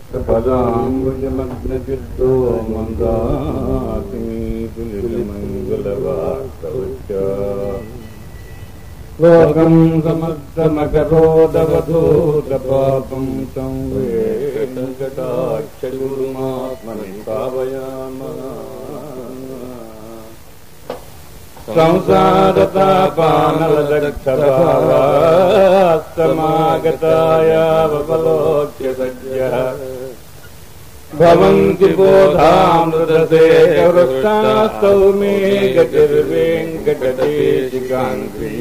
పదాంబుజమగ్నచిత్తో మందాకినీతులితమంగళవార్తవచ్చ లోకం సమస్తమకరోదవధూతపాపం తం వెంకటాక్షగురుమాత్మని భావయామః. సంసారతాపానలదక్షభావాస్తమాగతాయ వవలోక్య సజ్జః భవంతి బోధామృతసేకవృష్టాస్తౌ మే గతిర్వేంకటదేశికాంగ్రీ.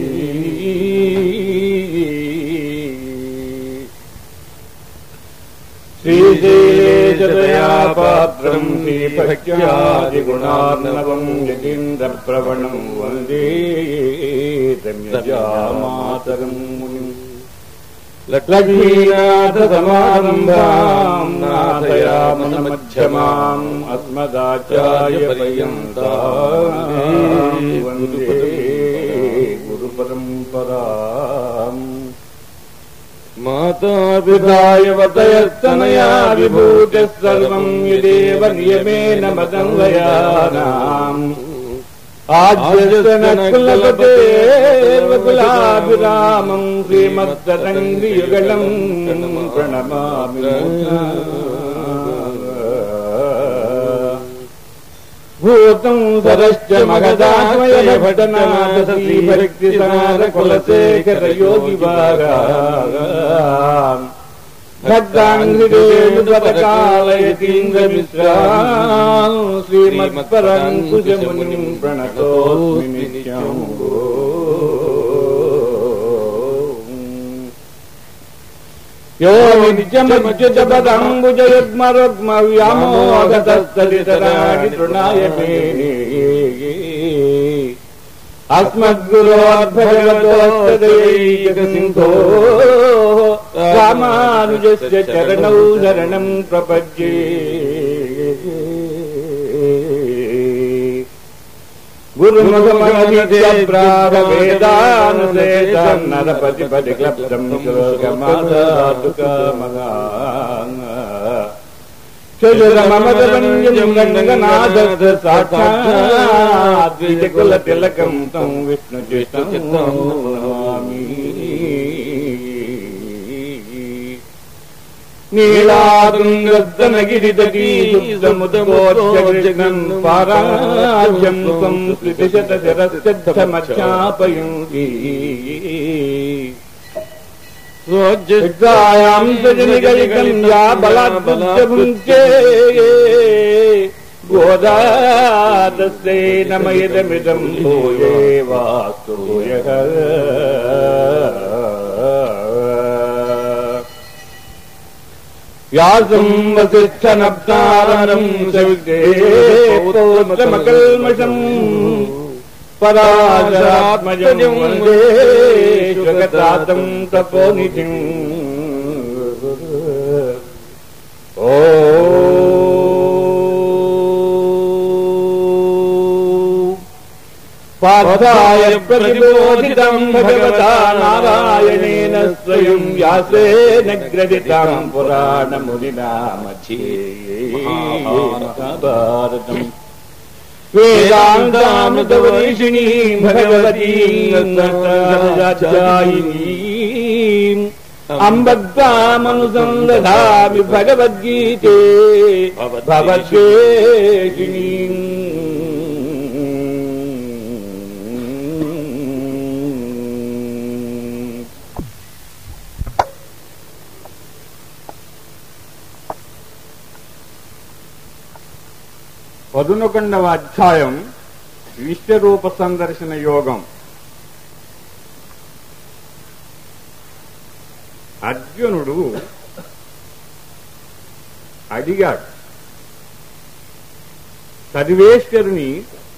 శ్రీశైలేశదయాపాత్రం శ్రీభక్త్యాదిగుణార్ణవం యతీంద్రప్రవణం వందే రమ్యజామాతరం మునిం. లక్ష్మీనాథసమారంభాం నాథయామనమధ్యమాం అస్మదాచార్యపర్యంతాం వందే గురుపరంపరాం. మాతాపితాయవతయస్తనయా విభూతిః సర్వం యదేవ నియమేన మదన్వయానాం. ఆజ్ఞకులపతేర్వకులాభిరామం శ్రీమత్తరంగియుగళం ప్రణమామి. భూతం సరశ్చ మగదాశ్వయభటనాథీభక్తిసారకులశేఖర యోగివారాం భక్తాంగ్రిదేవతకాలయతీంద్రమిశ్రాం శ్రీమత్పరంకుశమునిం ప్రణతోస్మి నిత్యం. యో నిత్యమచ్యుతపదంబుజయుగ్మరుగ్మవ్యామోహతస్తదితరాణి తృణాయ మేనే అస్మద్గురోద్భగవతోత్తదైకసింధో రామానుజస్య చరణౌ శరణం ప్రపద్యే. గురుముఖమనిత్యప్రావేదానుసేతం నరపతిపతి క్లప్తం శ్లోకమాదాతుకామగా రంగనాథ సాక్షాద్విజకుల తిలకం తం విష్ణు చిత్తమామి. నీలాతుంగస్తనగిరితటీసుముదమోర్జగం పారాజ్యం త్వం స్మృతిశతశరశ్చమధ్యాపయంతి. స్వోజ్జాయాం సజనిగలికం యా బలాద్భుంచే గోదాతస్యై నమయదమిదం భూయే వాస్తూయః. వ్యాసం వసిష్ఠనప్తారం సవితే పౌత్రమకల్మషం పరాశరాత్మజం వందే జగతాతం తపోనిధిం. ఓ పార్థాయ ప్రతిబోధితం భగవతా నారాయణేన స్వయం వ్యాసేన గ్రథితం పురాణమునినా మధ్యే మహాభారతం. వేదాంతామృతవర్షిణీ భగవతీ సత్యాయినీం అంబద్ధామనుసందధామి భగవద్గీతే భవద్వేషిణీం. పదునొకండవ అధ్యాయం విశ్వరూప సందర్శన యోగం. అర్జునుడు అడిగాడు, సర్వేశ్వరుని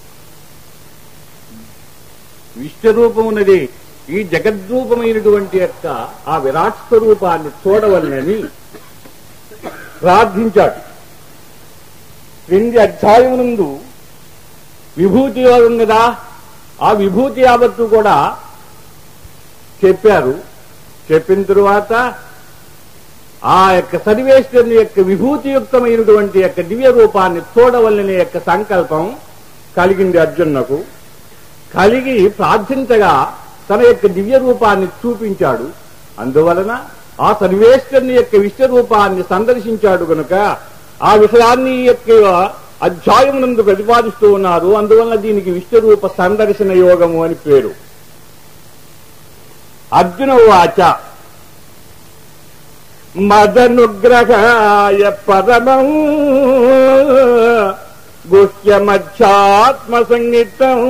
విశ్వరూపమున్నది ఈ జగద్రూపమైనటువంటి యొక్క ఆ విరాట్ స్వరూపాన్ని చూడవలనని ప్రార్థించాడు. క్రింది అధ్యాయమునందు విభూతి యోగం కదా, ఆ విభూతి యావత్తు కూడా చెప్పారు. చెప్పిన తరువాత ఆ యొక్క సర్వేశ్వరుని యొక్క విభూతియుక్తమైనటువంటి యొక్క దివ్య రూపాన్ని చూడవలనే యొక్క సంకల్పం కలిగింది అర్జునునకు. కలిగి ప్రార్థించగా తన యొక్క దివ్య రూపాన్ని చూపించాడు. అందువలన ఆ సర్వేశ్వరుని యొక్క విశ్వరూపాన్ని సందర్శించాడు గనుక ఆ విషయాన్ని యొక్క అధ్యాయమునందు ప్రతిపాదిస్తూ ఉన్నారు. అందువలన దీనికి విశ్వరూప సందర్శన యోగము అని పేరు. అర్జున వాచ మదనుగ్రహాయ పరమం గుహ్యమధ్యాత్మ సంగీతం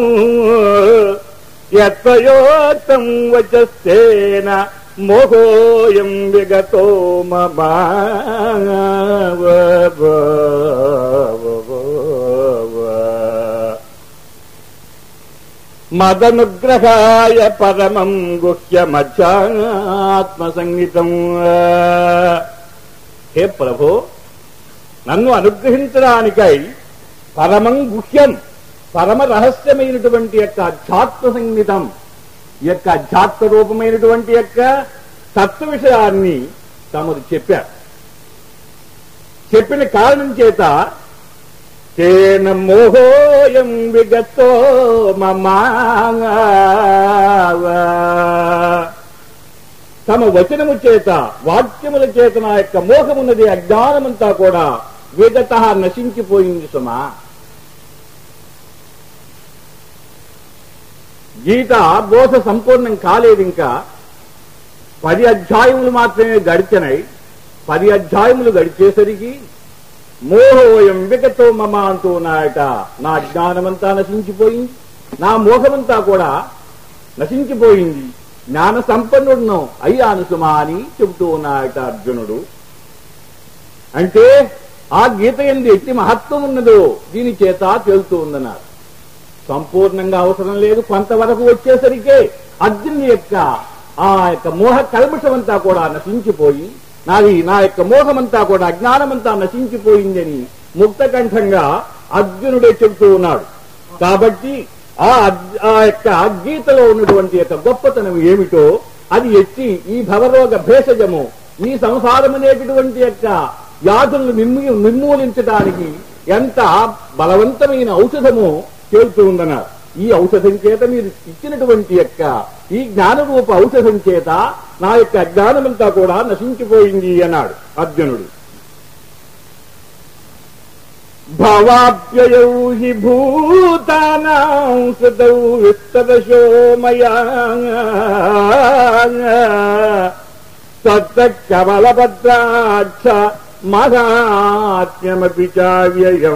యత్వయోక్తం వచస్తేన మోహోయం విగతో మమ. మదనుగ్రహాయ పరమం గుహ్యమధ్యాత్మ సంగీతం. హే ప్రభో, నన్ను అనుగ్రహించడానికై పరమం గుహ్యం, పరమ రహస్యమైనటువంటి యొక్క అధ్యాత్మ సంగీతం, ఈ యొక్క అధ్యాత్మ రూపమైనటువంటి యొక్క తత్వ విషయాన్ని తమరు చెప్పారు. చెప్పిన కారణం చేత తేన మోహోయం విగతో మమ, తమ వచనము చేత వాక్యముల చేత నా యొక్క మోహమున్నది అజ్ఞానమంతా కూడా విగత నశించిపోయింది సుమా. గీత బోధ సంపూర్ణం కాలేదు. ఇంకా 10 అధ్యాయములు మాత్రమే గడిచినాయి. 10 అధ్యాయములు గడిచేసరికి మోహోయం విగతో మమ అంటూ ఉన్నాయట. నా జ్ఞానమంతా నశించిపోయింది, నా మోహమంతా కూడా నశించిపోయింది, జ్ఞాన సంపన్నుడును అయ్యాను సుమా అని చెబుతూ ఉన్నాయట అర్జునుడు. అంటే ఆ గీత యందు ఎట్టి మహత్వం ఉన్నదో దీని చేత తేలుతూ ఉందన్నారు. సంపూర్ణంగా అవసరం లేదు, కొంతవరకు వచ్చేసరికే అర్జునుని యొక్క ఆ యొక్క మోహ కల్మషమంతా కూడా నశించిపోయి నా యొక్క మోహమంతా కూడా అజ్ఞానమంతా నశించిపోయిందని ముక్తకంఠంగా అర్జునుడే చెబుతూ ఉన్నాడు. కాబట్టి ఆ యొక్క గీతలో ఉన్నటువంటి యొక్క గొప్పతనం ఏమిటో అది ఎత్తి ఈ భవరోగ భేషజము, ఈ సంసారం అనేటటువంటి యొక్క వ్యాధులను నిర్మూలించడానికి ఎంత బలవంతమైన ఔషధము తేలుతూ ఉందన్నారు. ఈ ఔషధం చేత మీరు ఇచ్చినటువంటి యొక్క ఈ జ్ఞానరూప ఔషధం చేత నా యొక్క అజ్ఞానమంతా కూడా నశించిపోయింది అన్నాడు అర్జునుడు. భవాప్యయౌ హి భూతానాం సదౌ విస్తరశో మయా తత్తకమలపత్రాక్ష మహాత్మ్యమపి చావ్యయం.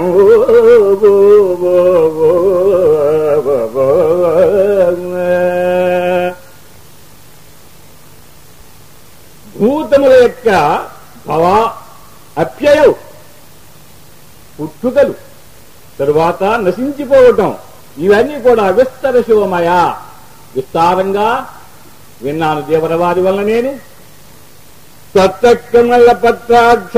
భూతముల యొక్క భవ అప్యయౌ పుట్టుకలు, తరువాత నశించిపోవటం, ఇవన్నీ కూడా విస్తరశోమయ విస్తారంగా విన్నాను దేవరవారి వల్ల నేను. తత్తకమల పత్రాక్ష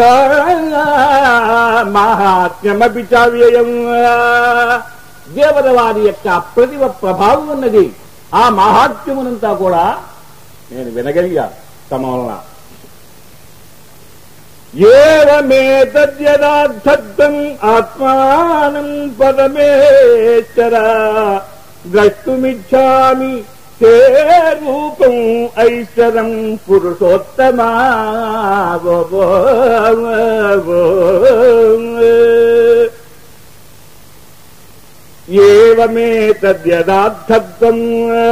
మహాత్మ్యమపి చావ్యయం. దేవరవారి యొక్క అప్రతిమ ప్రభావం ఉన్నది. ఆ మహాత్మ్యమునంతా కూడా నేను వినగలిగాను తమ వలన. ఏవమేతద్యదార్థం ఆత్మానం పరమేశ్వర ద్రష్టుమిచ్ఛామి తే రూపం ఐశ్వరం పురుషోత్తమా. ఏవమేతద్యదార్థం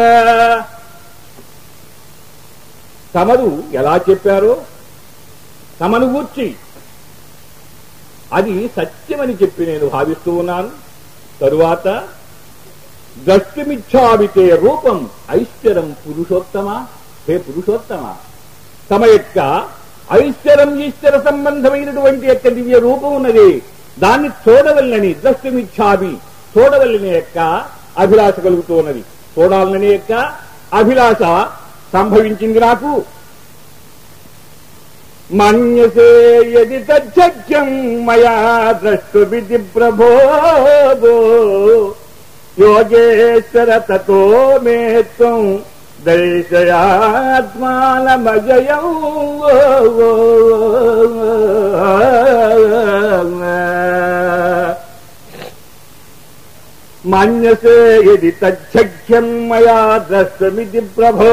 తమరు ఎలా చెప్పారో తమను గూర్చి అది సత్యమని చెప్పి నేను భావిస్తూ ఉన్నాను. తరువాత ద్రష్టుమిచ్ఛామితే రూపం ఐశ్వరం పురుషోత్తమా. హే పురుషోత్తమ, తమ యొక్క ఐశ్వరం ఈశ్వర సంబంధమైనటువంటి యొక్క దివ్య రూపం ఉన్నది, దాన్ని చూడవల్లని ద్రష్టుమిచ్ఛామి చూడవల్లని యొక్క అభిలాష కలుగుతూ ఉన్నది. చూడాలని యొక్క అభిలాష సంభవించింది నాకు. మన్యసే యది తచ్చక్యం మయా ద్రష్టుమితి ప్రభో యోగేశ్వర తతో మే త్వం దర్శయాత్మానమజయం మన్యసే యది తచ్చఖ్యం మయా ద్రష్టమితి ప్రభో.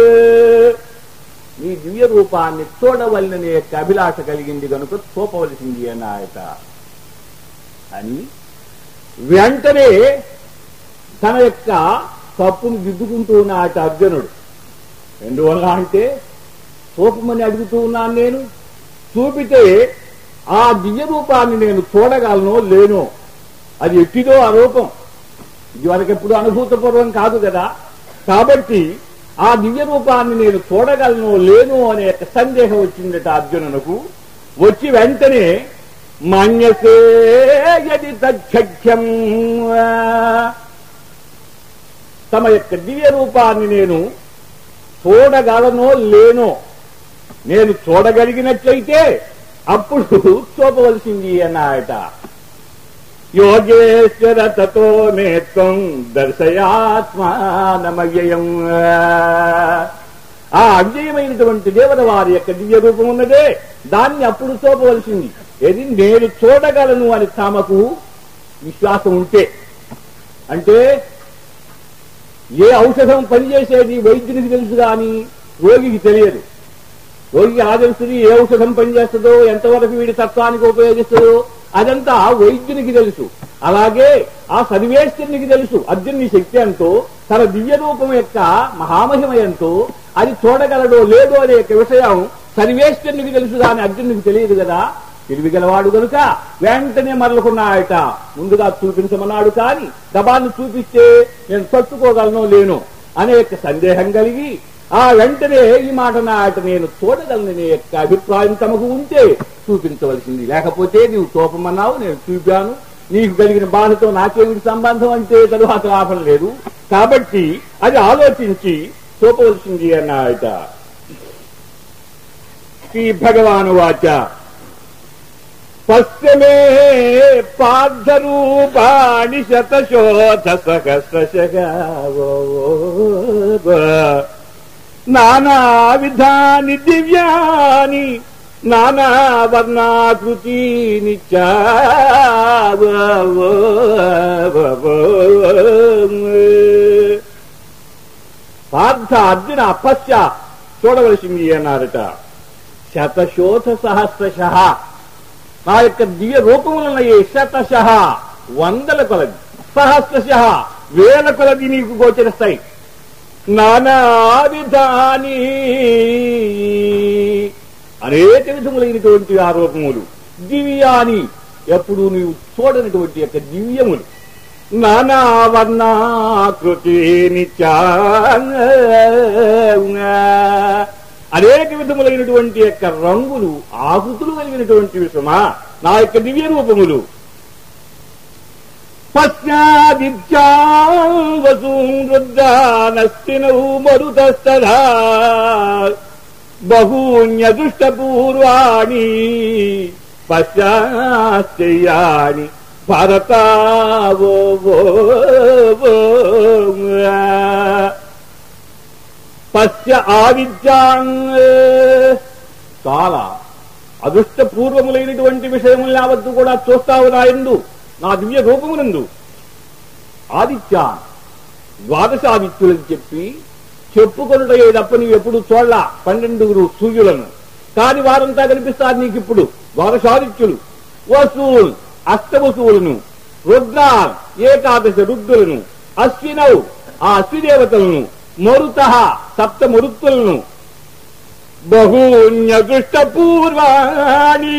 నీ దివ్య రూపాన్ని చూడవలననే యొక్క అభిలాష కలిగింది కనుక చూపవలసింది అన్నాయట అని వెంటనే తన యొక్క తప్పును దిద్దుకుంటూ ఉన్నాయట అర్జునుడు. ఎందువల్ల అంటే చూపమని అడుగుతూ ఉన్నాను నేను, చూపితే ఆ దివ్య రూపాన్ని నేను చూడగలను లేనో, అది ఎట్టిదో ఆ రూపం ఇది వరకెప్పుడు అనుభూతపూర్వం కాదు కదా. కాబట్టి ఆ దివ్య రూపాన్ని నేను చూడగలను లేను అనే సందేహం వచ్చిందట అర్జునునకు. వచ్చి వెంటనే మన్యసే యది తచ్చఖ్యం, తమ యొక్క దివ్య రూపాన్ని నేను చూడగలనో లేనో, నేను చూడగలిగినట్లయితే అప్పుడు చూపవలసింది అన్నాయట. యోగేశ్వర తతో నేత్వం దర్శయాత్మానమవ్యయం. ఆ అవ్యయమైనటువంటి దేవత వారి యొక్క దివ్య రూపం ఉన్నదే, దాన్ని అప్పుడు చూపవలసింది. ఏది నేను చూడగలను అని తమకు విశ్వాసం ఉంటే. అంటే ఏ ఔషధం పనిచేసేది వైద్యునికి తెలుసు కానీ రోగికి తెలియదు. రోగికి ఆ తెలుస్తుంది ఏ ఔషధం పనిచేస్తుందో, ఎంతవరకు వీడి తత్వానికి ఉపయోగిస్తుందో అదంతా వైద్యునికి తెలుసు. అలాగే ఆ సర్వేశ్వరునికి తెలుసు అర్జునుని శక్తి ఎంతో, తన దివ్య రూపం యొక్క మహామహిమ ఎంతో, అది చూడగలడో లేదో అనే విషయం సర్వేశ్వరునికి తెలుసు కానీ అర్జునునికి తెలియదు కదా. తెలివిగలవాడు కనుక వెంటనే మరలుకున్నాయట. ముందుగా చూపించమన్నాడు కానీ దబాన్ని చూపిస్తే నేను తట్టుకోగలను లేను అనే సందేహం కలిగి ఆ వెంటనే ఈ మాట నాట నేను చూడగలననే యొక్క అభిప్రాయం తమకు ఉంటే చూపించవలసింది. లేకపోతే నీవు చూపమన్నావు, నేను చూపాను, నీకు కలిగిన బాధతో నాకేమిటి సంబంధం అంటే తరువాత లాభం లేదు. కాబట్టి అది ఆలోచించి చూపవలసింది అన్నాయట. శ్రీ భగవాను వాచ పశ్చిమే పార్థరూపాణి శతశోథ సహస్రశః నానా విధాని దివ్యాని నానా వర్ణాకృతీని చ. పార్థ అర్జున పశ్చ చూడవలసింది అన్నారట. శతశోథ సహస్రశః నా యొక్క దివ్య రూపములున్నాయి. శతశః వందల కొలది, సహస్రశః వేల కొలది నీకు గోచరిస్తాయి. నానా విధాని అనేక విధములైనటువంటి ఆ రూపములు, దివ్యాని ఎప్పుడు నీవు చూడనటువంటి యొక్క దివ్యములు, నానా వర్ణాకృతిని చ అనేక విధములైనటువంటి యొక్క రంగులు ఆకృతులు కలిగినటువంటి విషమా నా యొక్క దివ్య రూపములు. పశ్చాదిత్యాం వసూరుద్రానస్తినౌ మరుతస్తదా బహూన్యదృష్టపూర్వాణి పశ్చాశ్చర్యాణి భరతావో. పశ్య ఆవిద్యాం చాలా అదృష్టపూర్వములైనటువంటి విషయములు యావత్తు కూడా చూస్తావు నాయందు, నా దివ్య రూపమునందు. ఆదిత్య ద్వాదశాదిత్యులని చెప్పి చెప్పుకొనుట తప్ప నీవు ఎప్పుడు చూడలా 12 సూర్యులను, కాని వారంతా కనిపిస్తారు నీకు ఇప్పుడు ద్వాదశాదిత్యులు. వసూల్ అష్టవసువులను, రుద్రాన్ ఏకాదశ రుద్రులను, అశ్వినౌ ఆ అశ్విదేవతలను, మరుత సప్త మరుత్తులను, బహూన్యదృష్ట పూర్వాణి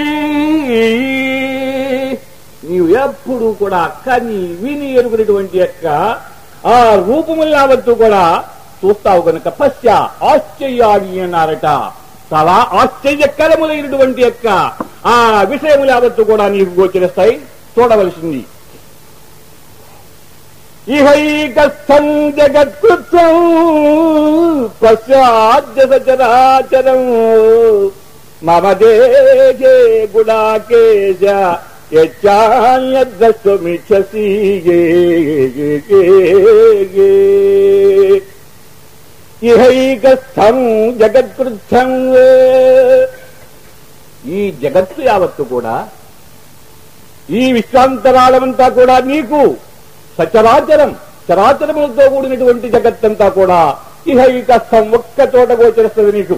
నీవు ఎప్పుడు కూడా కని విని ఎరుగునటువంటి యొక్క ఆ రూపములు యావత్తు కూడా చూస్తావు కనుక పశ్య ఆశ్చర్యాన్ని అన్నారట. చాలా ఆశ్చర్యకరములైనటువంటి యొక్క ఆ విషయములు యావత్తు కూడా నీకు గోచరిస్తాయి, చూడవలసింది. ఇహైకస్థం జగత్కృత్వం పశ్చాద్య సచరాచరం మమ దేహే గుడాకేశ యచ్చాన్యద్రష్టుమిచ్చసి. ఇహైకస్థం జగత్కృత్యం. ఈ జగత్తు యావత్తు కూడా, ఈ విశ్వాంతరాళమంతా కూడా నీకు సచరాచరం, చరాచరములతో కూడినటువంటి జగత్తంతా కూడా ఇహైకస్థం ఒక్క చోట గోచరిస్తుంది నీకు.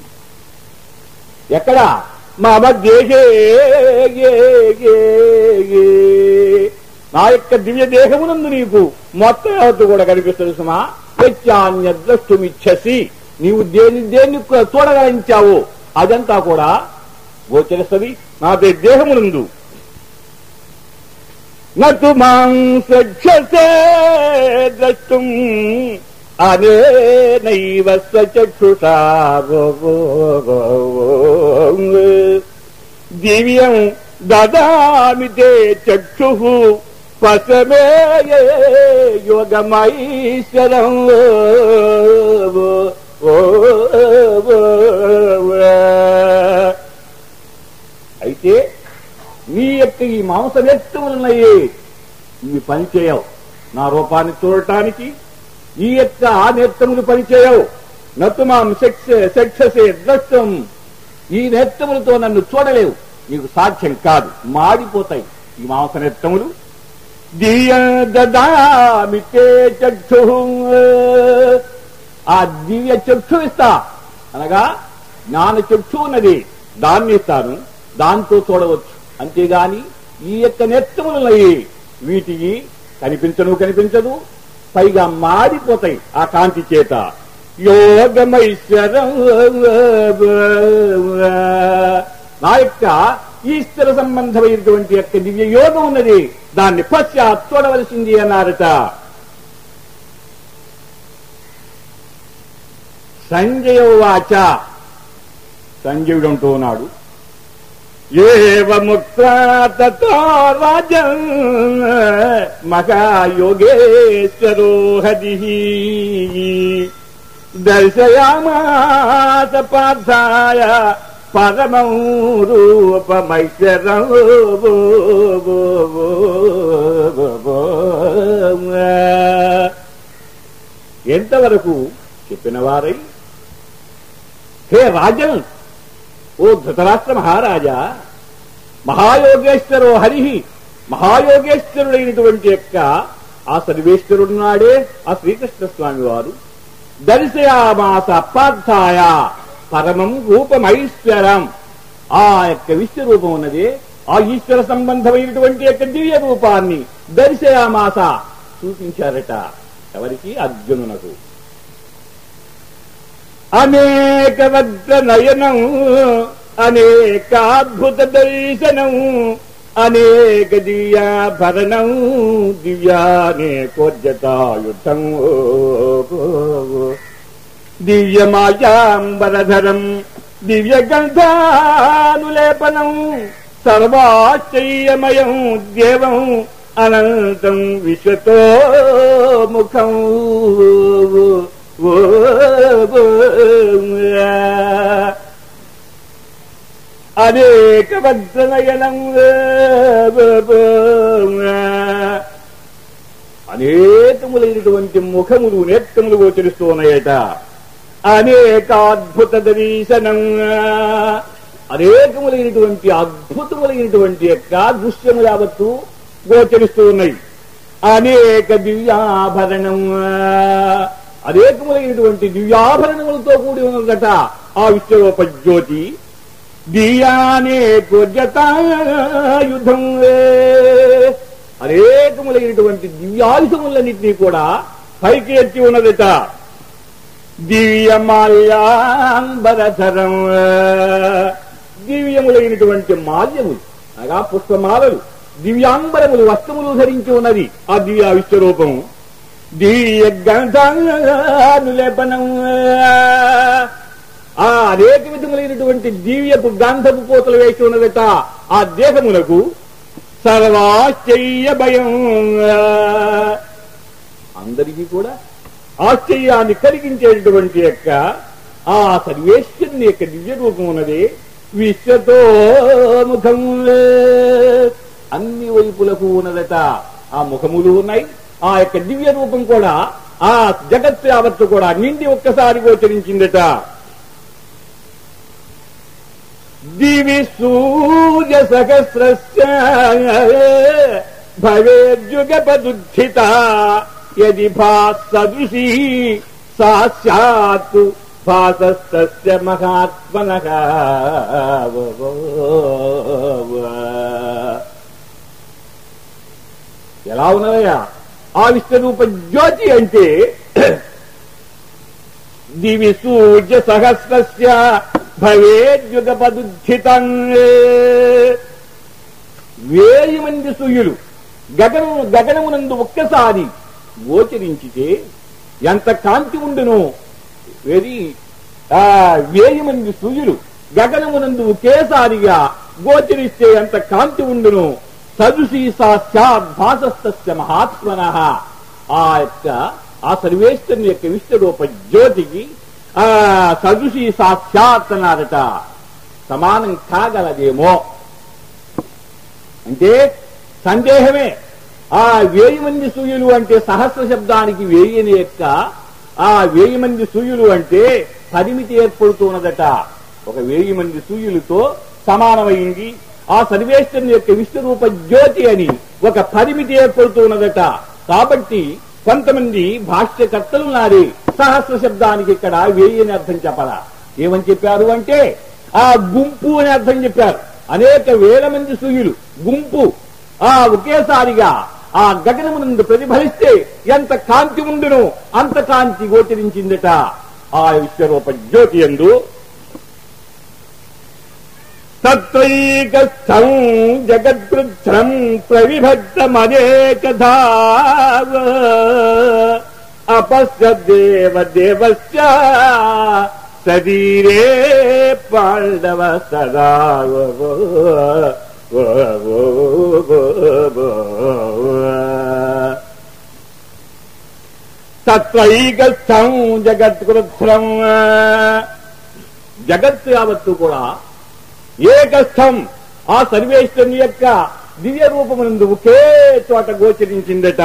ఎక్కడ? మమ దేహే, నా యొక్క దివ్య దేహమునందు నీకు మొత్తం యావత్తు కూడా కనిపిస్తుంది. సుమా యచ్చాన్య ద్రష్టుమిచ్చసి, నీవు దేన్ని చూడగలించావు అదంతా కూడా గోచరిస్తుంది నా దేహమునందు. నతు మాం సక్షసే ద్రష్టుం అనేనైవ స్వచక్షుషా దివ్యం దదామి తే చక్షుః పసమే యోగమైశ్వరం. అయితే నీ యొక్క ఈ మాంసనేత్రములున్నాయి, ఇవి పనిచేయవు నా రూపాన్ని చూడటానికి. ఈ యొక్క ఆ నేత్రములు పనిచేయవు. నత్తు మాం సక్షసే ద్రష్టం, ఈ నేత్రములతో నన్ను చూడలేవు, నీకు సాధ్యం కాదు, మాడిపోతాయి ఈ మాంసనేత్రములు. దదామి తే చక్షుః, ఆ దివ్య చక్షు ఇస్తా, అనగా జ్ఞాన చక్షు ఉన్నది, దాన్ని ఇస్తాను, దాంతో చూడవచ్చు. అంతేగాని ఈ యొక్క నేత్రములున్నాయి, వీటికి కనిపించదు, పైగా మాడిపోతాయి ఆ కాంతి చేత. యోగమైశ్వరం, నా యొక్క ఈశ్వర సంబంధమైనటువంటి యొక్క దివ్య యోగం ఉన్నది, దాన్ని పశ్చాత్ చూడవలసింది అన్నారట. సంజయోవాచ, సంజయుడు అంటూ ఉన్నాడు, ఏవముక్త్వా తతో రాజన్ మహాయోగేశ్వరో హరిః దర్శయామాస పార్థాయ పరమం రూపమైశ్వరం. ఎంతవరకు చెప్పిన వారై, హే రాజన్, ఓ ధృతరాష్ట్ర మహారాజా, మహాయోగేశ్వరో హరి, మహాయోగేశ్వరుడైనటువంటి యొక్క ఆ సర్వేశ్వరుడు నాడే ఆ శ్రీకృష్ణ స్వామి వారు దర్శయామాస పార్థాయ పరమం రూపమైశ్వరం, ఆ యొక్క విశ్వరూపం ఉన్నది, ఆ ఈశ్వర సంబంధమైనటువంటి యొక్క దివ్య రూపాన్ని దర్శయామాస చూపించారట. ఎవరికి? అర్జునునకు. అనేక వజ్ర నయనం, అనేకాద్భుత దర్శనం, అనేక దివ్యాభరణం, దివ్యానేకోర్జతాయుధం, దివ్యమాయాంబరధరం, దివ్యగంధానులేపనం, సర్వాశ్చర్యమయం దేవం అనంతం విశ్వతో ముఖం. అనేక వజ్రనయనం, అనేకములైనటువంటి ముఖములు నేత్రములు గోచరిస్తూ ఉన్నాయట. అనేకాద్భుత దర్శనం, అనేకములైనటువంటి అద్భుతములైనటువంటి యొక్క దృశ్యములు యావత్తు గోచరిస్తూ ఉన్నాయి. అనేక దివ్యాభరణం, అనేకములైనటువంటి దివ్యాభరణములతో కూడి ఉన్నదట ఆ విశ్వరూప జ్యోతి. దివ్యానేకోర్జతాయుధం, అనేకములైనటువంటి దివ్యాయుధములన్నింటినీ కూడా పైకి ఎత్తి ఉన్నదట. దివ్యమాల్యాంబరధరం, దివ్యములైనటువంటి మాల్యములు అనగా పుష్పమాలలు, దివ్యాంబరములు, వస్త్రములు ధరించి ఉన్నది ఆ దివ్య విశ్వరూపం. దివ్య గంధానులేపనం, ఆ అనేక విధములైనటువంటి దివ్యపు గంధపు పూతలు వేసి ఉన్నదట ఆ దేహమునకు. సర్వాశ్చర్య భయం, అందరికీ కూడా ఆశ్చర్యాన్ని కలిగించేటటువంటి యొక్క ఆ సర్వేశ్వరుని యొక్క దివ్య రూపం ఉన్నది. విశ్వతో ముఖం, అన్ని వైపులకు ఉన్నదట ఆ ముఖములు ఉన్నాయి. ఆ యొక్క దివ్య రూపం కూడా ఆ జగత్తు యావత్తు కూడా నిండి ఒక్కసారి గోచరించిందట. దివి సూర్య సహస్రస్య భవేద్యుగపదుద్ధిత యది భాసదృశీ సా స్యాత్ భాసస్తస్య మహాత్మనః. ఎలా ఉన్నదయ్యా ఆ విశ్వరూప జ్యోతి అంటే? దివి సూర్య సహస్రస్య భవేద్యుగపదుద్ధితం. 1000 మంది సూర్యులు గగనమునందు ఒక్కసారి గోచరించితే ఎంత కాంతి ఉండును. 1000 మంది సూర్యులు గగనమునందు ఒకేసారిగా గోచరిస్తే ఎంత కాంతి ఉండును. సదృశీ సాక్షాత్ భాసస్తస్య మహాత్మనః. ఆ సర్వేశ్వరుని యొక్క విశ్వరూప జ్యోతికి సదృశీ సాక్షాత్ అన్నారట. సమానం కాగలదేమో అంటే సందేహమే. ఆ 1000 మంది సూర్యులు అంటే సహస్ర శబ్దానికి 1000 యొక్క ఆ 1000 మంది సూర్యులు అంటే పరిమితి ఏర్పడుతున్నదట. ఒక 1000 మంది సూర్యులతో సమానమైంది ఆ సర్వేశ్వరుని యొక్క విశ్వరూప జ్యోతి అని ఒక పరిమితి ఏర్పడుతున్నదట. కాబట్టి కొంతమంది భాష్యకర్తలున్నారే సహస్ర శబ్దానికి ఇక్కడ 1000 అని అర్థం చెప్పాలా. ఏమని చెప్పారు అంటే ఆ గుంపు అని అర్థం చెప్పారు. అనేక 1000 మంది సూర్యులు గుంపు ఒకేసారిగా ఆ గగనమునందు ప్రతిఫలిస్తే ఎంత కాంతి ఉండును అంత కాంతి గోచరించిందట ఆ విశ్వరూప జ్యోతి యందు. తత్రైకస్థం జగద్వృద్ధం ప్రవిభక్తమనేకధా అపశ్యద్దేవదేవస్య శరీరే పాండవ సదా. తత్రైకస్థం జగద్వృద్ధం. జగత్తు యావత్తు కూడా ఏకస్థం ఆ సర్వేశ్వరుని యొక్క దివ్య రూపమునందు ఒకే చోట గోచరించిందట.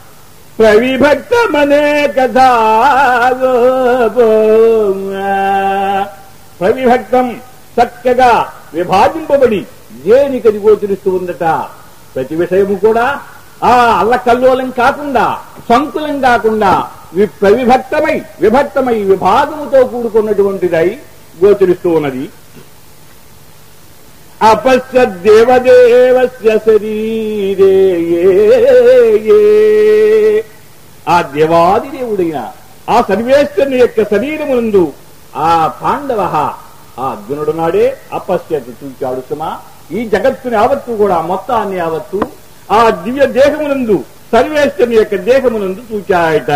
ప్రవిభక్తమనేకధా. ప్రవిభక్తం చక్కగా విభాజింపబడి దేనికది గోచరిస్తూ ఉందట. ప్రతి విషయము కూడా అల్లకల్లోలం కాకుండా సంకులం కాకుండా విభక్తమై విభాగముతో కూడుకున్నటువంటిదై గోచరిస్తూ ఉన్నది. అపశ్యద్దేవదేవస్య శరీరే. ఆ దేవాదిదేవుడైన ఆ సర్వేశ్వరుని యొక్క శరీరమునందు ఆ పాండవ ఆ అర్జునుడు నాడే అపశ్యతి చూచాడు. సుమా ఈ జగత్తుని యావత్తు కూడా మొత్తాన్ని యావత్తు ఆ దివ్య దేహమునందు సర్వేశ్వరుని యొక్క దేహమునందు చూచాయట.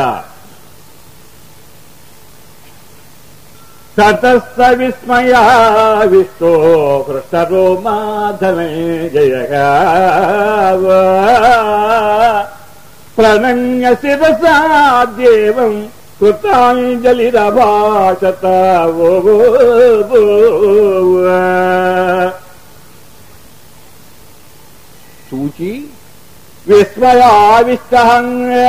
తతస్థ విస్మయా విశ్వో హృష్టరో మాధనంజయ ప్రణమ్య శిరసా దేవం కృతాంజలిరభాషత. చూచి విస్మయావిష్టం.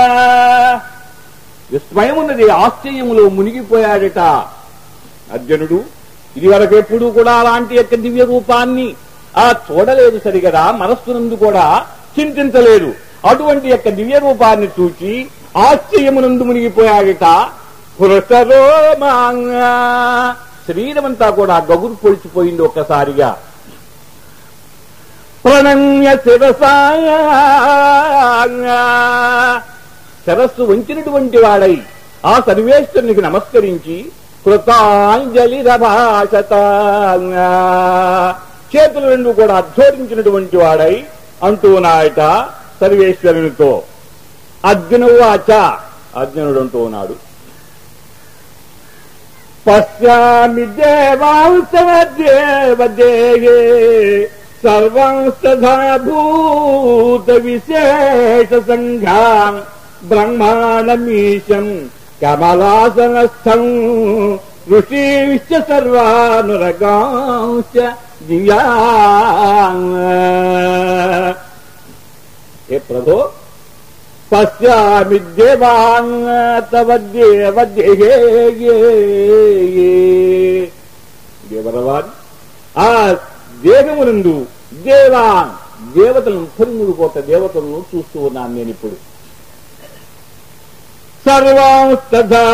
విస్మయమున్నది ఆశ్చర్యములో మునిగిపోయాడట అర్జునుడు. ఇది వరకు ఎప్పుడు కూడా అలాంటి యొక్క దివ్య రూపాన్ని చూడలేదు సరిగదా, మనస్సునందు కూడా చింతించలేదు. అటువంటి యొక్క దివ్య రూపాన్ని చూచి ఆశ్చర్యమునందు మునిగిపోయాడట. పురుషరోమాంగా శరీరమంతా కూడా గగురు పొడిచిపోయింది ఒక్కసారిగా. ప్రణమ్య శిరసా శిరస్సు వంచినటువంటి వాడై ఆ సర్వేశ్వరునికి నమస్కరించి కృతాంజలిరభాషత చేతులు రెండు కూడా అధ్యోడించినటువంటి వాడై అంటూనాయట సర్వేశ్వరునితో. అర్జునువాచ అర్జునుడు అంటూ ఉన్నాడు, పశ్యామి దేవాంశవ దేవదేహే సర్వం సదా భూత విశేష సంఘాం బ్రహ్మాండమీశం కమలాసనస్థం ఋషీశ్చ సర్వానురగాంశ దివ్యా. హే ప్రభో, పశ్యామి దేవాన్ తవ దేవ దేవరవారి ఆ దేహమునందు దేవాన్ దేవతలను 33 కోట్ల దేవతలను చూస్తూ ఉన్నాను నేను ఇప్పుడు. సర్వాంస్తథా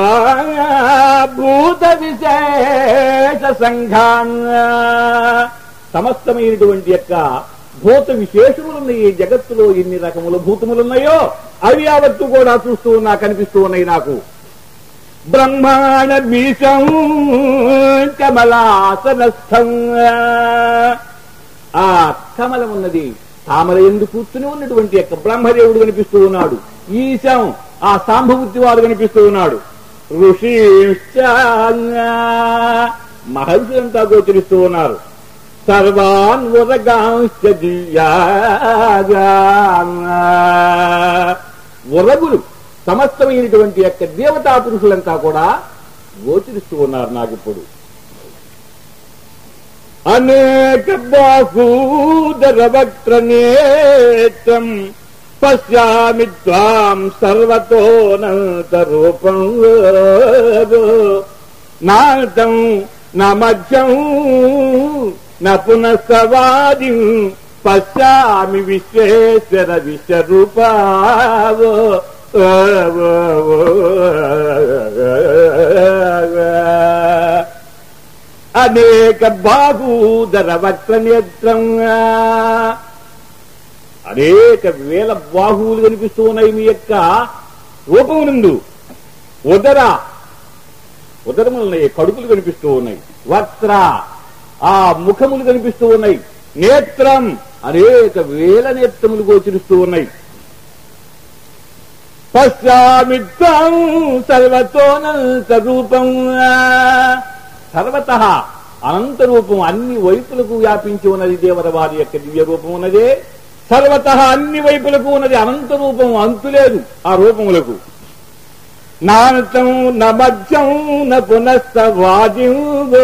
భూత విశేష సంఘాన్ సమస్తమైనటువంటి యొక్క భూత విశేషములున్నాయి. ఈ జగత్తులో ఎన్ని రకముల భూతములున్నాయో అవి యావత్తు కూడా చూస్తూ ఉన్నా కనిపిస్తూ ఉన్నాయి నాకు. బ్రహ్మాండ బీజం కమలాసనస్థం ఆ కమలం ఉన్నది తామర ఎందు కూర్చుని ఉన్నటువంటి యొక్క బ్రహ్మదేవుడు కనిపిస్తూ ఉన్నాడు. ఈశం ఆ సాంబమూర్తి వారు కనిపిస్తూ ఉన్నాడు. ఋషి మహర్షులంతా గోచరిస్తూ ఉన్నారు. సర్వాన్ ఉరగులు సమస్తమైనటువంటి యొక్క దేవతా పురుషులంతా కూడా గోచరిస్తూ ఉన్నారు నాకిప్పుడు. అనేక బాహూదర వక్త్ర నేత్రం పశ్యామి త్వాం సర్వతోనంత రూపం నాంతం న మధ్యం న పునఃసవాదిం పశ్యామి విశ్వేశ్వర విశ్వరూపా అనేక బాహూదర వక్త్ర నేత్రం అనేక వేల బాహువులు కనిపిస్తూ ఉన్నాయి మీ యొక్క రూపమునందు. ఉదరములున్నాయి, కడుపులు కనిపిస్తూ ఉన్నాయి. వక్త్ర ఆ ముఖములు కనిపిస్తూ ఉన్నాయి. నేత్రం అనేక వేల నేత్రములు గోచరిస్తూ ఉన్నాయి. పశ్యామి త్వం సర్వతోనంత రూపం సర్వతః అనంత రూపం అన్ని వైపులకు వ్యాపించి ఉన్నది. దేవర వారి యొక్క దివ్య రూపం ఉన్నదే సర్వతః అన్ని వైపులకు ఉన్నది. అనంత రూపం అంతులేదు ఆ రూపములకు. నాంతం న మధ్యం న పునఃసవాదిం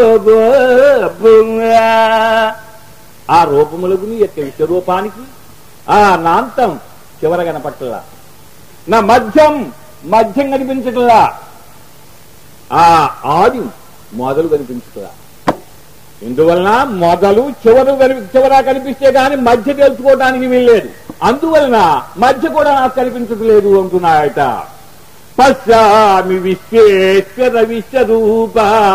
ఆ రూపములకు నీ యొక్క విశ్వరూపానికి ఆ నాంతం చివర కనపట్టలా, నా మధ్యం కనిపించట్లా, ఆ ఆది మొదలు కనిపించట్లా. ఇందువలన మొదలు చివర కనిపిస్తే గాని మధ్య తెలుసుకోవడానికి వీల్లేదు. అందువలన మధ్య కూడా నాకు కనిపించట్లేదు అంటున్నాయట. పశ్యామి విశ్వేశ్వర విశ్వరూప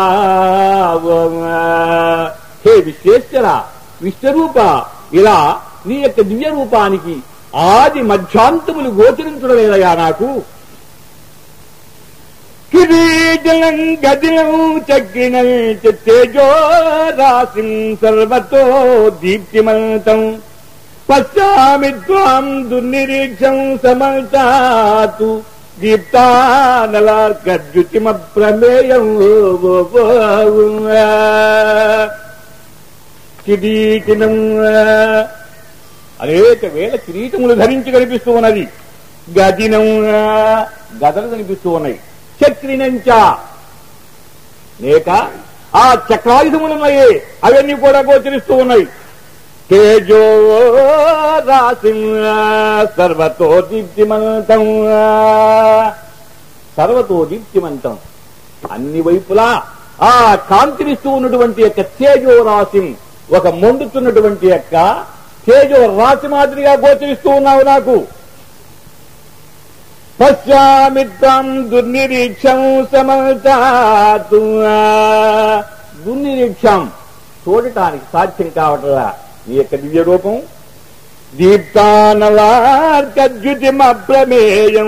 హే విశ్వేశ్వర విశ్వరూప ఇలా నీ యొక్క దివ్య రూపానికి ఆది మధ్యాంతములు గోచరించడం లేదయా నాకు. కిరీటం గదిలం చక్రిణం తేజో రాశిం సర్వతో దీప్తిమంతం పశ్యామి త్వాం దుర్నిరీక్షం సమల్తాతు దీప్తానలార్కద్యుతిమ ప్రమేయం కిరీటినం అనేక వేల కిరీటములు ధరించి కనిపిస్తూ ఉన్నది. గదినం గదలు కనిపిస్తూ ఉన్నాయి. చక్రినంచ లేక ఆ చక్రాయుధములున్నాయి అవన్నీ కూడా గోచరిస్తూ ఉన్నాయి. తేజో రాశిం సర్వతో దీప్తిమంతం అన్ని వైపులా ఆ కాంతినిస్తూ ఉన్నటువంటి యొక్క తేజో రాశిం ఒక మండుతున్నటువంటి యొక్క తేజో రాశి మాదిరిగా గోచరిస్తూ ఉన్నావు నాకు. పశ్యామి త్వం దుర్నిరీక్షం సమల్తాతు దుర్నిరీక్షం చూడటానికి సాధ్యం కావట్లా నీ యొక్క దివ్య రూపం. దీప్తానలార్కద్యుతిమ ప్రమేయం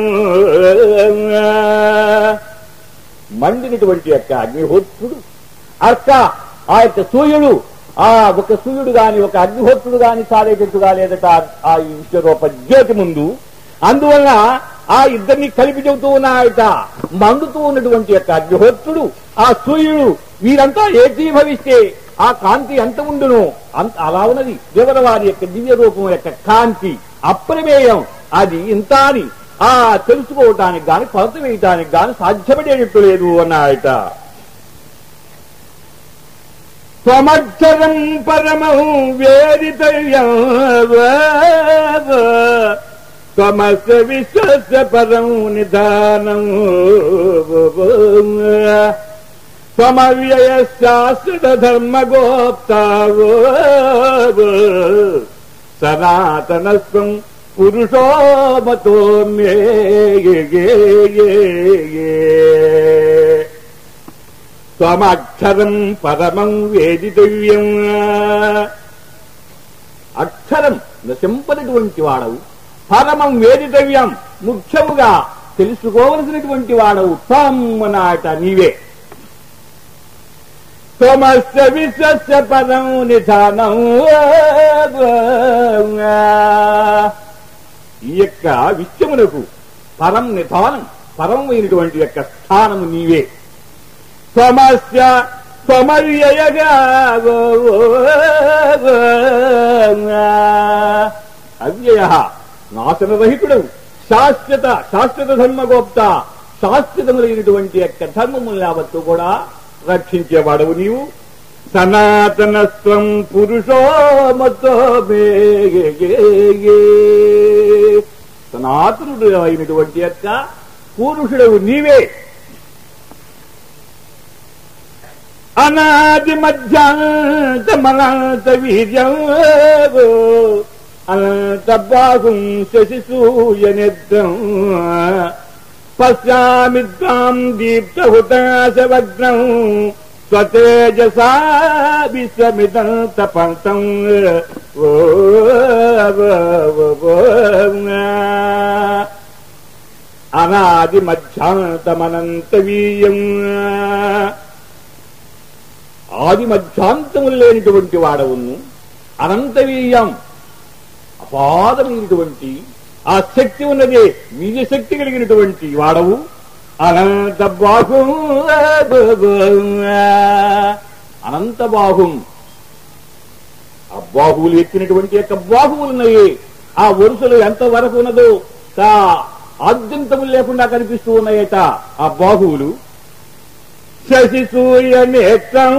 మండినటువంటి యొక్క అగ్నిహోత్రుడు అర్క ఆ యొక్క సూర్యుడు ఆ ఒక సూర్యుడు గాని ఒక అగ్నిహోత్రుడు గాని సారేటట్టుగా లేదట ఆ విశ్వరూప జ్యోతి ముందు. అందువలన ఆ ఇద్దరిని కలిపి చెబుతూ ఉన్నాయట. మండుతూ ఉన్నటువంటి యొక్క అగ్నిహోత్రుడు ఆ సూర్యుడు వీరంతా ఏకీభవిస్తే ఆ కాంతి ఎంత ఉండును అంత అలా ఉన్నది. దేవర వారి యొక్క దివ్య రూపం యొక్క కాంతి అప్రమేయం. అది ఇంత అని ఆ తెలుసుకోవటానికి గాని కొలత వేయటానికి గాని సాధ్యపడేటట్టు లేదు అన్నాయట. స్వమక్షరం పరమం వేదితవ్యం త్వమస్య విశ్వస్య పరం నిధానం త్వమవ్యయ శాశ్వత ధర్మగోప్తా సనాతనస్వం పురుషో మతో మే త్వమక్షరం పరమం వేదితవ్యం. అక్షరం నశింపనటువంటి వాడవు, పరమం వేదితవ్యం ముఖ్యముగా తెలుసుకోవలసినటువంటి వాడవు. త్వం అనాట నీవే. త్వమస్య విశ్వస్య పరం నిధానం. ఈ యొక్క విశ్వమునకు పరం నిధానం, పరమైనటువంటి యొక్క స్థానము నీవే. త్వమస్య త్వమవ్యయగా అవ్యయ నాశనరహితుడవు, శాశ్వత ధర్మగోప్త, శాశ్వతములైనటువంటి యొక్క ధర్మములు యావత్తు కూడా రక్షించేవాడవు నీవు. సనాతనస్వం పురుషో మతో మే. సనాతనుడు అయినటువంటి యొక్క పురుషుడవు నీవే. అనాది మధ్యాంతమనంత వీర్యం అనంత బాహుం శశిసూయనేత్రం పశ్యామి త్వాం దీప్తహుతాశవగ్నం స్వతేజసా విశ్వమిదం తపంతం. అనాది మధ్యాంతమనంత వీర్యం, ఆది మధ్యాంతములు లేనిటువంటి వాడవును, అనంతవీయం అపాదమైనటువంటి ఆ శక్తి ఉన్నదే వీర్య శక్తి కలిగినటువంటి వాడవు. అనంత బాహుం, అనంత బాహుం, ఆ బాహువులు ఎత్తినటువంటి యొక్క బాహువులున్నాయి. ఆ వరుసలు ఎంత వరకు ఉన్నదో ఆద్యంతములు లేకుండా కనిపిస్తూ ఉన్నాయట ఆ బాహువులు. శశి సూర్య నేత్రం,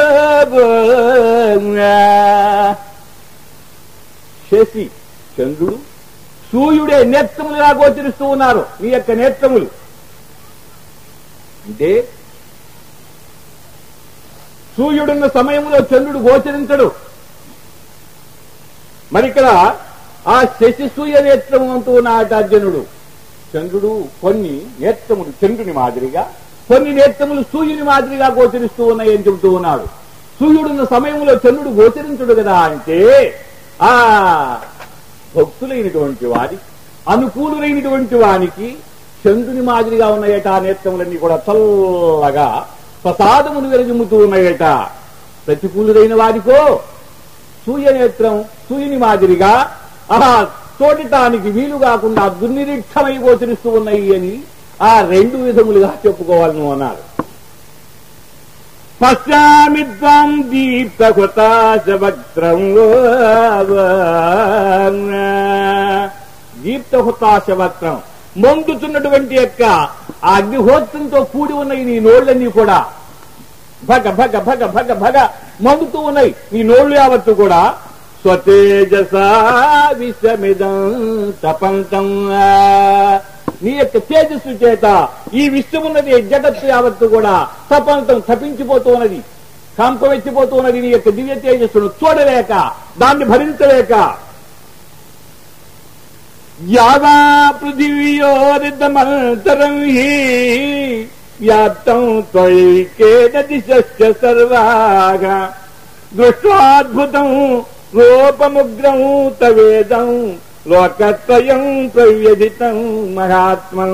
శశి చంద్రుడు సూర్యుడే నేత్రములుగా గోచరిస్తూ ఉన్నారు. నీ యొక్క నేత్రములు అంటే సూర్యుడున్న సమయంలో చంద్రుడు గోచరించడు. మరి ఇక్కడ ఆ శశి సూర్య నేత్రము అంటూ ఉన్నాట అర్జునుడు. చంద్రుడు కొన్ని నేత్రములు చంద్రుని మాదిరిగా, కొన్ని నేత్రములు సూర్యుని మాదిరిగా గోచరిస్తూ ఉన్నాయని చెబుతూ ఉన్నాడు. సూర్యుడున్న సమయంలో చంద్రుడు గోచరించుడు కదా అంటే ఆ భక్తులైనటువంటి వారి, అనుకూలులైనటువంటి వానికి చంద్రుని మాదిరిగా ఉన్నాయట ఆ నేత్రములన్నీ కూడా చల్లగా ప్రసాదమును వెరజిమ్ముతూ ఉన్నాయట. ప్రతికూలులైన వారికో సూర్యనేత్రం సూర్యుని మాదిరిగా చూడటానికి వీలు కాకుండా దుర్నిరీక్షమై గోచరిస్తూ ఉన్నాయి అని ఆ రెండు విధములుగా చెప్పుకోవాలను అన్నారు. పశ్యామి త్వం దీప్తహుతాశవక్త్రం, దీప్తహుతాశవక్త్రం మండుతున్నటువంటి యొక్క ఆ అగ్నిహోత్రంతో కూడి ఉన్నాయి నీ నోళ్లన్నీ కూడా. భగ భగ భగ భగ భగ మండుతూ ఉన్నాయి నీ నోళ్లు యావత్తు కూడా. స్వతేజసా విశ్వమిదం తపంతం, నీ యొక్క తేజస్సు చేత ఈ విశ్వమున్నది జగత్తు యావత్తు కూడా తపంతం తపించిపోతూ ఉన్నది, కంపవెచ్చిపోతూ ఉన్నది. నీ యొక్క దివ్య తేజస్సును చూడలేక, దాన్ని భరించలేక. యావా పృథివ్యోరిదమంతరం హి వ్యాప్తం త్వైకేన దిశశ్చ సర్వాగా దృష్టాద్భుతం రూపముగ్రం తవేదం లోకత్రయం ప్రవ్యధితం మహాత్మం.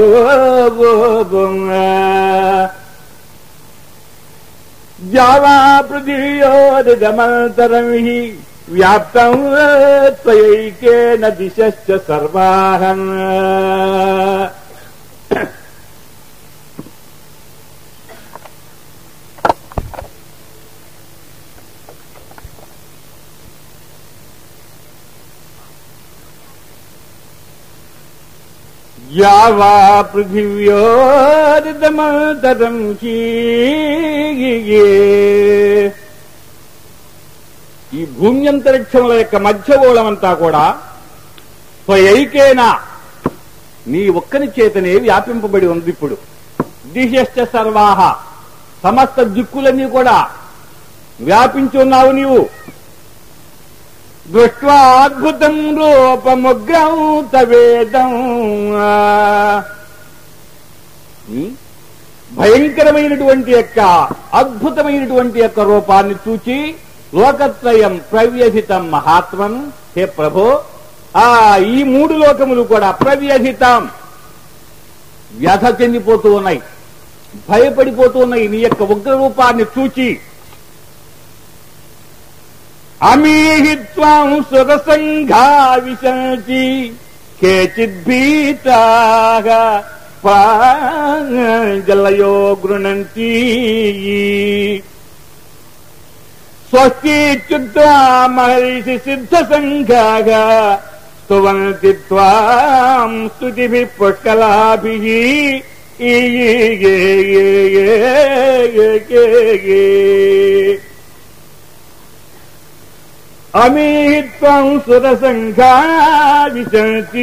యావా పృథివ్యోరిదమంతరం హి వ్యాప్తం త్వయైకేన దిశశ్చ సర్వాహం. యావా పృథివ్యోరిదమంతరం హి, ఈ భూమ్యంతరిక్షముల యొక్క మధ్యగోళమంతా కూడా స్వయైకేన నీ ఒక్కని చేతనే వ్యాపింపబడి ఉంది. ఇప్పుడు దిశశ్చ సర్వాహ సమస్త దిక్కులన్నీ కూడా వ్యాపించి ఉన్నావు నీవు. దృష్ట్వా అద్భుతం రూపముగ్రం తవేదం భయంకరమైనటువంటి యొక్క అద్భుతమైనటువంటి యొక్క రూపాన్ని చూచి లోకత్రయం ప్రవ్యధితం మహాత్మం. హే ప్రభో, ఈ మూడు లోకములు కూడా ప్రవ్యధితం వ్యధ చెందిపోతూ ఉన్నాయి, భయపడిపోతూ ఉన్నాయి నీ యొక్క ఉగ్ర రూపాన్ని చూచి. అమీహిత్వం సురసంఘా విశంతి కేచిద్భీతాః ప్రాంజలయో గృణంతి. స్వస్తిత్యుక్త్వా మహర్షి సిద్ధ సంఘాః స్తువంతి త్వాం స్తుతిభిః పుష్కలాభిః. అమీత్వం సురసంఘా విశంతి.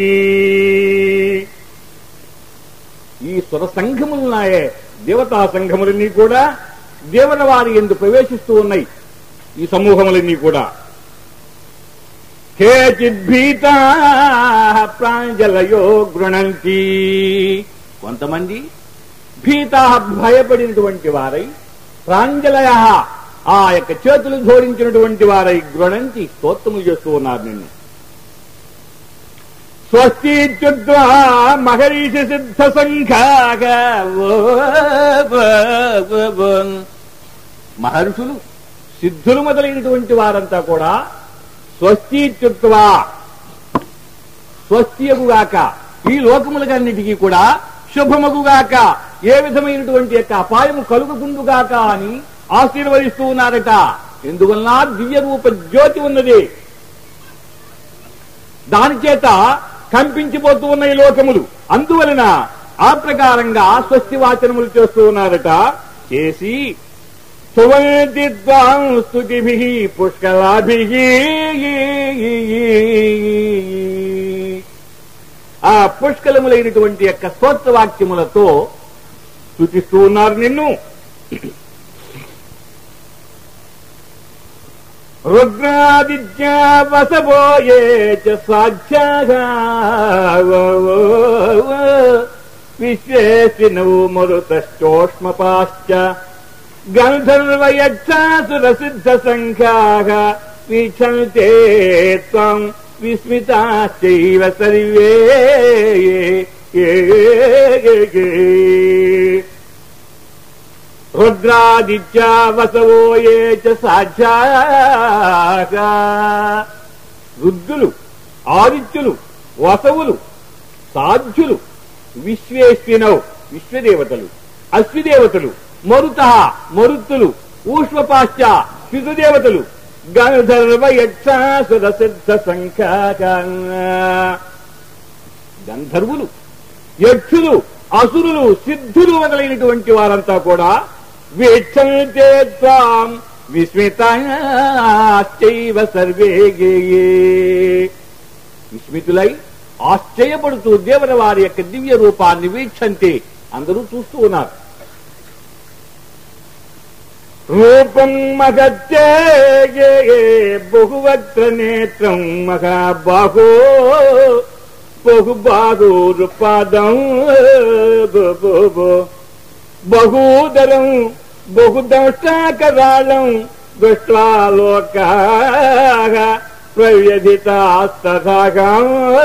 ఈ సురసంఘములున్నాయే దేవతా సంఘములన్నీ కూడా దేవుల వారి యందు ప్రవేశిస్తూ ఉన్నాయి. ఈ సమూహములన్నీ కూడా కేచిద్భీతాః ప్రాంజలయో గృణంతి. కొంతమంది భీతాః భయపడినటువంటి వారై, ప్రాంజలయః ఆ యొక్క చేతులు జోడించినటువంటి వారై గృణంతి స్తోత్రములు చేస్తూ ఉన్నారు నిన్ను. స్వస్తిత్యుక్త్వా మహర్షి సిద్ధ సంఘాః. మహర్షులు సిద్ధులు మొదలైనటువంటి వారంతా కూడా స్వస్తిత్యుక్త్వా స్వస్తియగుగాక, ఈ లోకములకన్నిటికీ కూడా శుభమగుగాక, ఏ విధమైనటువంటి యొక్క అపాయము కలుగుకుందుగాక అని ఆశీర్వదిస్తూ ఉన్నారట. ఎందువల్ల దివ్య రూప జ్యోతి ఉన్నది, దాని చేత కంపించిపోతూ ఉన్నాయి లోకములు. అందువలన ఆ ప్రకారంగా స్వస్తి వాచనములు చేస్తూ ఉన్నారట. చేసి స్తువంతి త్వాం స్తుతిభిః పుష్కలాభిః. ఆ పుష్కలములైనటువంటి యొక్క స్తోత్రవాక్యములతో స్తుతిస్తూ ఉన్నారు నిన్ను. రుద్రాదిత్యా వసవో ఏ చ సాధ్యాః విశ్వేశినో మరుతశ్చోష్మపాశ్చ గంధర్వయక్షాసురసిద్ధ సంఖ్యాః వీక్షంతే త్వం విస్మితాశ్చైవ సర్వే. రుద్రాదిత్యా వసవో ఏ చ సాధ్యాః. రుద్రులు, ఆదిత్యులు, వసవులు, సాధ్యులు, విశ్వేశ్వినౌ విశ్వదేవతలు, అశ్విదేవతలు, మరుతః మరుత్తులు, ఊష్మపాశ్చ పితృదేవతలు, గంధర్వ యక్షాసుర సిద్ధ సంఖ్యాః. గంధర్వులు, యక్షులు, అసురులు, సిద్ధులు మొదలైనటువంటి వారంతా కూడా వీక్షంతే త్వాం విస్మితాశ్చైవ సర్వే. విస్మితులై ఆశ్చర్యపడుతూ దేవుల వారి యొక్క దివ్య రూపాన్ని వీక్షంతే అందరూ చూస్తూ ఉన్నారు. రూపం మగత్యే బహువక్త్ర నేత్రం మహాబాహో బహుబాహూరుపాదం బహూదరం బహుదంష్టాకరాళం దృష్ట్వా లోకాః ప్రవ్యధితాస్తథాగం.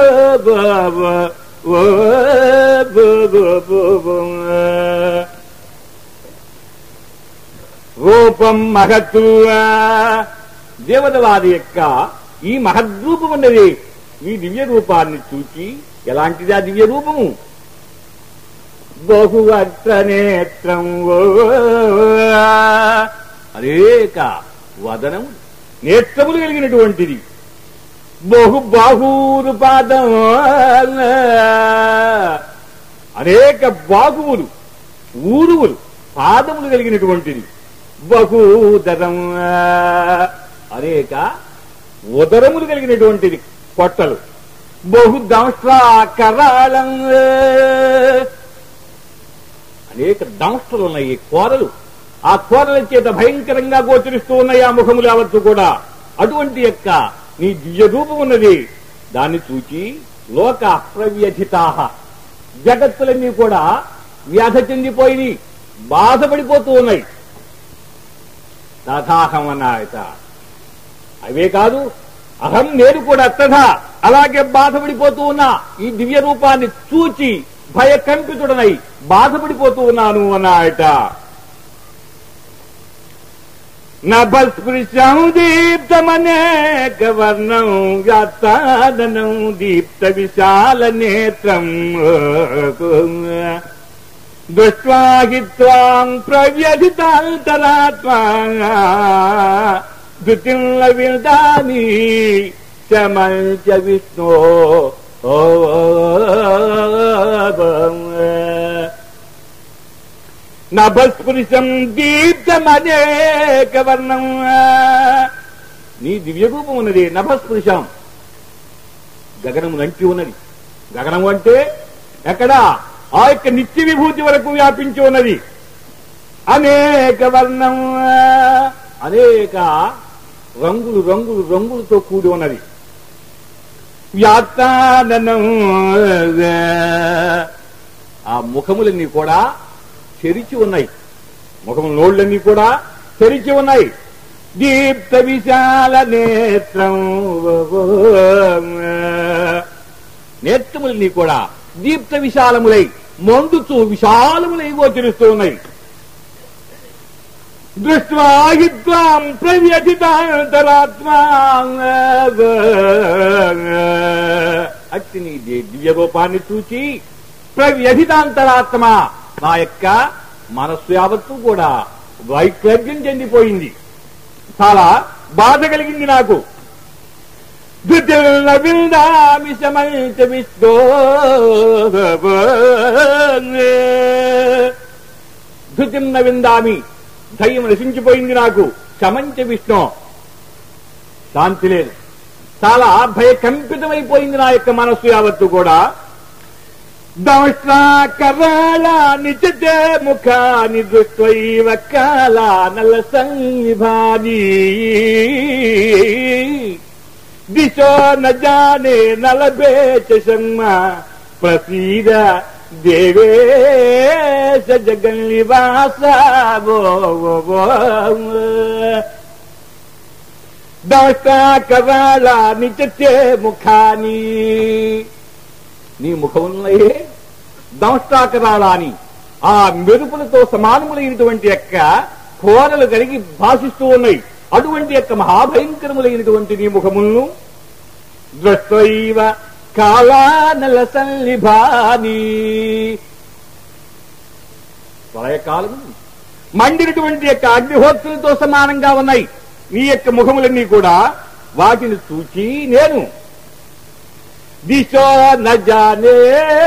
రూపం మహత్తు. దేవత వారి యొక్క ఈ మహద్రూపం ఉన్నది. ఈ దివ్య రూపాన్ని చూచి ఎలాంటిది ఆ దివ్య రూపము? బహువక్త్ర నేత్రం, అనేక వదనము నేత్రములు కలిగినటువంటిది. బహుబాహూరుపాదం, అనేక బాహువులు, ఊరువులు, పాదములు కలిగినటువంటిది. బహూదరం, అనేక ఉదరములు కలిగినటువంటిది, పొట్టలు. బహుదంష్ట్రా కరాళం, అనేక దంష్ట్రులు ఉన్నాయి, కోరలు. ఆ కోరల చేత భయంకరంగా గోచరిస్తూ ఉన్నాయి ఆ ముఖములు యావత్తు కూడా. అటువంటి యొక్క నీ దివ్య రూపం ఉన్నది. దాన్ని చూచి లోక ప్రవ్యధితాహ, జగత్తులన్నీ కూడా వ్యాధ చెందిపోయి బాధపడిపోతూ ఉన్నాయి. తథాహం అన్నాయత. అవే కాదు, అహం నేను కూడా తథా అలాగే బాధపడిపోతూ ఉన్నా. ఈ దివ్య రూపాన్ని చూచి భయకంపితుడనై బాధపడిపోతూ ఉన్నాను అన్నాయట. నభస్పృశం దీప్తమనేక వర్ణం వ్యాత్తాదనం దీప్త విశాల నేత్రం దృష్ట్వా హి త్వాం ప్రవ్యధితాంతరాత్మా ధృతిం లవిదామి చమంచ విష్ణో. నభస్పృశం దీప్తమనేక వర్ణం, నీ దివ్య రూపం ఉన్నది. నభస్పృశం గగనము నంటి ఉన్నది. గగనము అంటే ఎక్కడ? ఆ యొక్క నిత్య విభూతి వరకు వ్యాపించి ఉన్నది. అనేక వర్ణం, అనేక రంగులు రంగులు రంగులతో కూడి ఉన్నది. వ్యాత్తాననం, ఆ ముఖములన్నీ కూడా తెరిచి ఉన్నాయి. ముఖము నోళ్లన్నీ కూడా తెరిచి ఉన్నాయి. దీప్త విశాల నేత్రం, నేత్రములన్నీ కూడా దీప్త విశాలములై మండుతూ విశాలములై గోచరిస్తూ ఉన్నాయి. దృష్ట్వా హి త్వాం ప్రవ్యధితాంతరాత్మా, అట్టి నీ దివ్య రూపాన్ని చూచి ప్రవ్యధితాంతరాత్మ, నా యొక్క మనస్సు యావత్తు కూడా వైక్లభ్యం చెందిపోయింది. చాలా బాధ కలిగింది నాకు. ధృతిం న విందామి, ధైర్యం నశించిపోయింది నాకు. శమంచ విష్ణు, శాంతి లేదు. చాలా భయకంపితమైపోయింది నా యొక్క మనస్సు యావత్తు కూడా. దంష్ట్రా కరాళాని చ ముఖాని దృష్ట్వైవ కాలానల సంవిభాని దిశో న జానే నలభే చ శర్మ ప్రసీద దేవేశ జగన్నివాస. దంష్ట్రా కరాళాని చ ముఖాని, నీ ముఖమున్నాయే దంష్ట్రాకరాళాని, ఆ మెరుపులతో సమానములైనటువంటి యొక్క కోరలు కలిగి భాషిస్తూ ఉన్నాయి. అటువంటి యొక్క మహాభయంకరములైనటువంటి నీ ముఖములను దృష్ట్వైవ కాలానల సంలిభాని, ప్రళయకాలము మండినటువంటి యొక్క అగ్నిహోత్రులతో సమానంగా ఉన్నాయి నీ యొక్క ముఖములన్నీ కూడా. వాటిని చూచి నేను దిశో నజానే,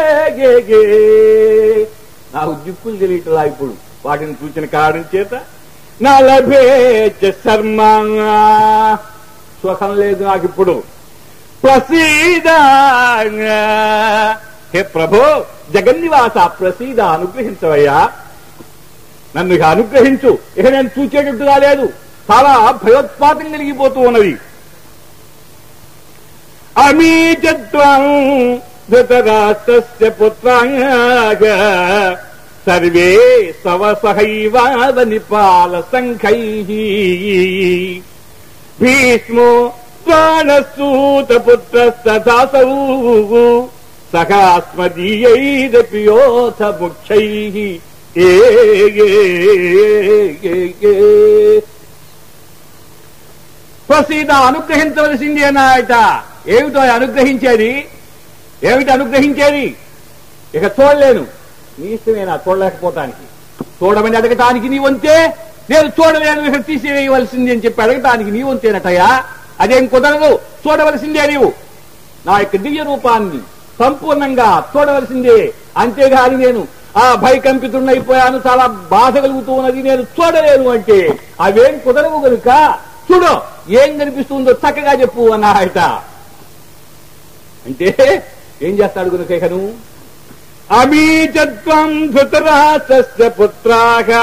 నాకు దిక్కులు తెలియటలా ఇప్పుడు వాటిని చూచిన కారణం చేత. నలభేచ శర్మ, సుఖం లేదు నాకు ఇప్పుడు. ప్రసీద, హే ప్రభో జగన్నివాస ప్రసీద, అనుగ్రహించవయ్యా, నన్ను ఇక అనుగ్రహించు. ఇక నేను చూచేటట్టుగా లేదు, చాలా భయోత్పాతం కలిగిపోతూ ఉన్నది. అమీచత్వం ధృతరాష్ట్రస్య పుత్రాః సర్వే సవసహైవావ నిపాల సంఖైః భీష్మో ద్రోణసూత పుత్రస్తథాసౌ సహాస్మదీయైరపి యోథ ముఖ్యైః. ప్రసీద, అనుగ్రహించవలసింది అన్నాయట. ఏమిటో అనుగ్రహించేది? ఏమిటి అనుగ్రహించేది? ఇక చూడలేను, నీ ఇష్టమేనా చూడలేకపోతానికి? చూడమని అడగటానికి నీ వంతే, నేను చూడలేను ఇక తీసివేయవలసింది అని చెప్పి అడగటానికి నీ వంతేనటయ్యా. అదేం కుదరదు, చూడవలసిందే నీవు. నా యొక్క దివ్య రూపాన్ని సంపూర్ణంగా చూడవలసిందే. అంతేగాని నేను ఆ భయకంపితున్నైపోయాను, చాలా బాధ కలుగుతూ ఉన్నది, నేను చూడలేను అంటే అవేం కుదరవు కనుక చూడు, ఏం కనిపిస్తుందో చక్కగా చెప్పు అన్నాయట. అంటే ఏం చేస్తాడు గుణశేఖను? అమీచత్వం ధృతరాష్ట్రస్య పుత్రాగా.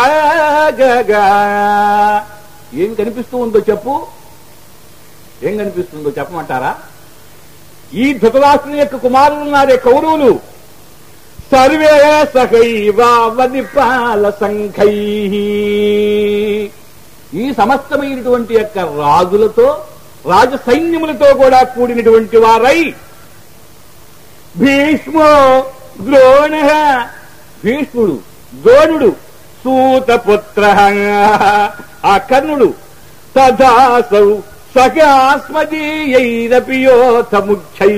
ఏం కనిపిస్తూ ఉందో చెప్పు, ఏం కనిపిస్తుందో చెప్పమంటారా? ఈ ధృతరాష్ట్రుని యొక్క కుమారులు ఉన్నారే కౌరవులు, సర్వే సహైవావనిపాల సంఘై, ఈ సమస్తమైనటువంటి యొక్క రాజులతో రాజ సైన్యములతో కూడా కూడినటువంటి వారై, భీష్మో ద్రోణ, భీష్ముడు ద్రోణుడు, సూతపుత్ర ఆ కర్ణుడు, తథాసౌ సఖాస్మదీయైరపియోతముఖ్యై,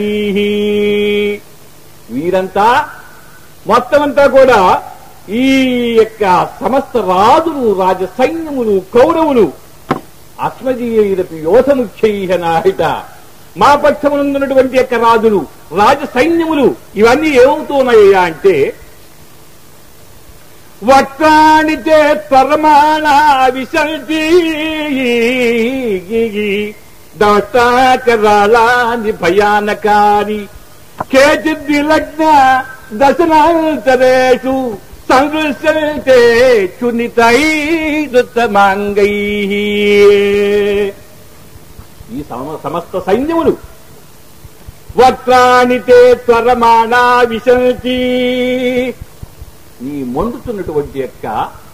వీరంతా మొత్తమంతా కూడా ఈ యొక్క సమస్త రాజులు రాజ సైన్యములు కౌరవులు అస్మదీయైరపి యోధముఖ్యై నాహిత, మా పక్షమునందున్నటువంటి యొక్క రాజులు రాజ సైన్యములు ఇవన్నీ ఏమవుతున్నాయ్యా అంటే, వక్తాని చే పరమాణా విశంతి దష్టాకరాళాని భయానకాని కేచిద్విలగ్న దశనాంతరేషు సందృశ్యంతే చునితైరుత్తమాంగై, ఈ సమస్త సైన్యములు వక్రాని తే త్వరమాణా విశంతి, ఈ మండుతున్నటువంటి యొక్క